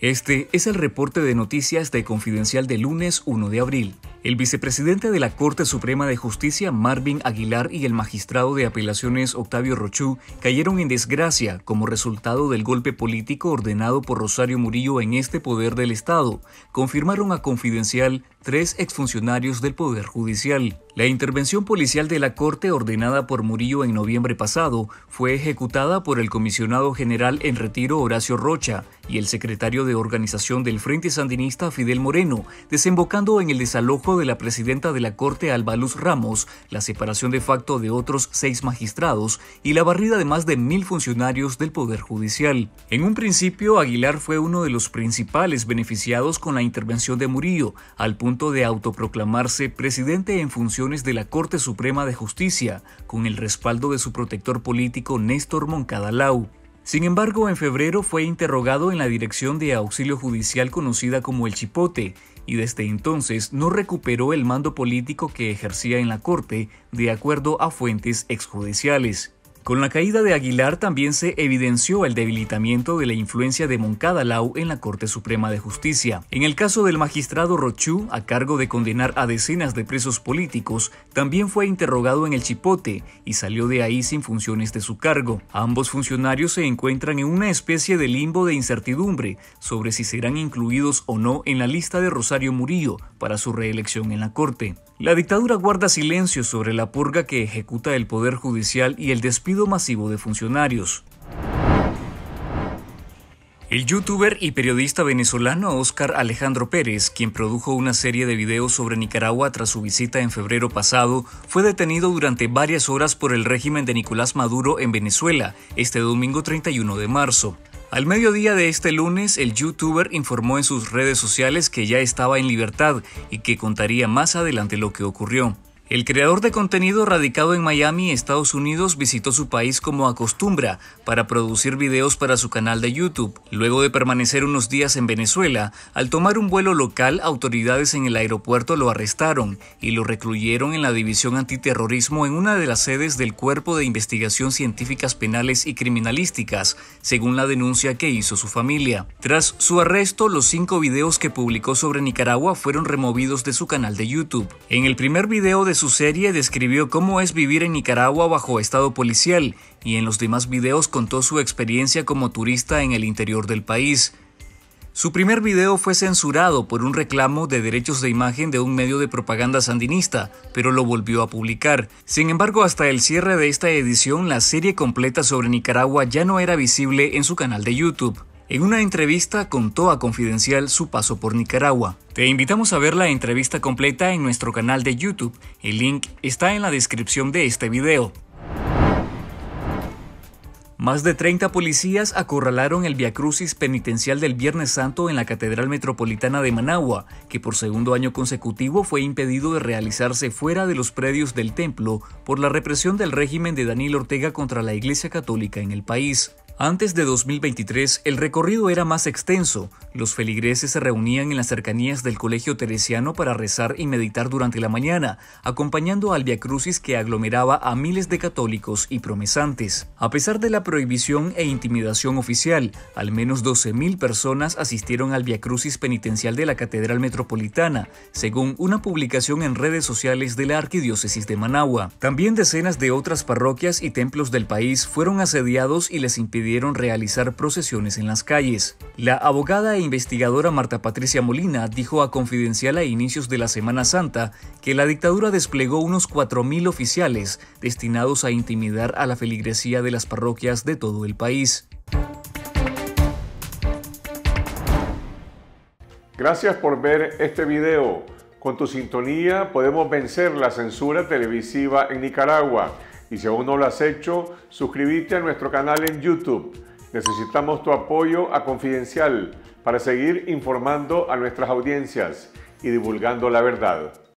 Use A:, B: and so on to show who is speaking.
A: Este es el reporte de noticias de Confidencial de lunes 1 de abril. El vicepresidente de la Corte Suprema de Justicia, Marvin Aguilar, y el magistrado de apelaciones, Octavio Rochu, cayeron en desgracia como resultado del golpe político ordenado por Rosario Murillo en este poder del Estado, confirmaron a Confidencial 3 exfuncionarios del Poder Judicial. La intervención policial de la Corte ordenada por Murillo en noviembre pasado fue ejecutada por el comisionado general en retiro Horacio Rocha y el secretario de organización del Frente Sandinista Fidel Moreno, desembocando en el desalojo de la presidenta de la Corte Alba Luz Ramos, la separación de facto de otros 6 magistrados y la barrida de más de 1000 funcionarios del Poder Judicial. En un principio, Aguilar fue uno de los principales beneficiados con la intervención de Murillo, al punto de autoproclamarse presidente en funciones de la Corte Suprema de Justicia, con el respaldo de su protector político Néstor Moncada Lau. Sin embargo, en febrero fue interrogado en la Dirección de Auxilio Judicial conocida como El Chipote, y desde entonces no recuperó el mando político que ejercía en la Corte, de acuerdo a fuentes exjudiciales. Con la caída de Aguilar también se evidenció el debilitamiento de la influencia de Moncada Lau en la Corte Suprema de Justicia. En el caso del magistrado Rochu, a cargo de condenar a decenas de presos políticos, también fue interrogado en el Chipote y salió de ahí sin funciones de su cargo. Ambos funcionarios se encuentran en una especie de limbo de incertidumbre sobre si serán incluidos o no en la lista de Rosario Murillo para su reelección en la Corte. La dictadura guarda silencio sobre la purga que ejecuta el Poder Judicial y el despido masivo de funcionarios. El youtuber y periodista venezolano Óscar Alejandro Pérez, quien produjo una serie de videos sobre Nicaragua tras su visita en febrero pasado, fue detenido durante varias horas por el régimen de Nicolás Maduro en Venezuela, este domingo 31 de marzo. Al mediodía de este lunes, el youtuber informó en sus redes sociales que ya estaba en libertad y que contaría más adelante lo que ocurrió. El creador de contenido radicado en Miami, Estados Unidos, visitó su país como acostumbra para producir videos para su canal de YouTube. Luego de permanecer unos días en Venezuela, al tomar un vuelo local, autoridades en el aeropuerto lo arrestaron y lo recluyeron en la División Antiterrorismo en una de las sedes del Cuerpo de Investigación Científicas Penales y Criminalísticas, según la denuncia que hizo su familia. Tras su arresto, los 5 videos que publicó sobre Nicaragua fueron removidos de su canal de YouTube. En el primer video de su serie describió cómo es vivir en Nicaragua bajo estado policial y en los demás videos contó su experiencia como turista en el interior del país. Su primer video fue censurado por un reclamo de derechos de imagen de un medio de propaganda sandinista, pero lo volvió a publicar. Sin embargo, hasta el cierre de esta edición, la serie completa sobre Nicaragua ya no era visible en su canal de YouTube. En una entrevista contó a Confidencial su paso por Nicaragua. Te invitamos a ver la entrevista completa en nuestro canal de YouTube. El link está en la descripción de este video. Más de 30 policías acorralaron el viacrucis penitencial del Viernes Santo en la Catedral Metropolitana de Managua, que por segundo año consecutivo fue impedido de realizarse fuera de los predios del templo por la represión del régimen de Daniel Ortega contra la Iglesia Católica en el país. Antes de 2023, el recorrido era más extenso. Los feligreses se reunían en las cercanías del Colegio Teresiano para rezar y meditar durante la mañana, acompañando al viacrucis que aglomeraba a miles de católicos y promesantes. A pesar de la prohibición e intimidación oficial, al menos 12.000 personas asistieron al viacrucis penitencial de la Catedral Metropolitana, según una publicación en redes sociales de la Arquidiócesis de Managua. También decenas de otras parroquias y templos del país fueron asediados y les impidieron realizar procesiones en las calles. La abogada e investigadora Marta Patricia Molina dijo a Confidencial a inicios de la Semana Santa que la dictadura desplegó unos 4.000 oficiales destinados a intimidar a la feligresía de las parroquias de todo el país.
B: Gracias por ver este video. Con tu sintonía podemos vencer la censura televisiva en Nicaragua. Y si aún no lo has hecho, suscríbete a nuestro canal en YouTube. Necesitamos tu apoyo a Confidencial para seguir informando a nuestras audiencias y divulgando la verdad.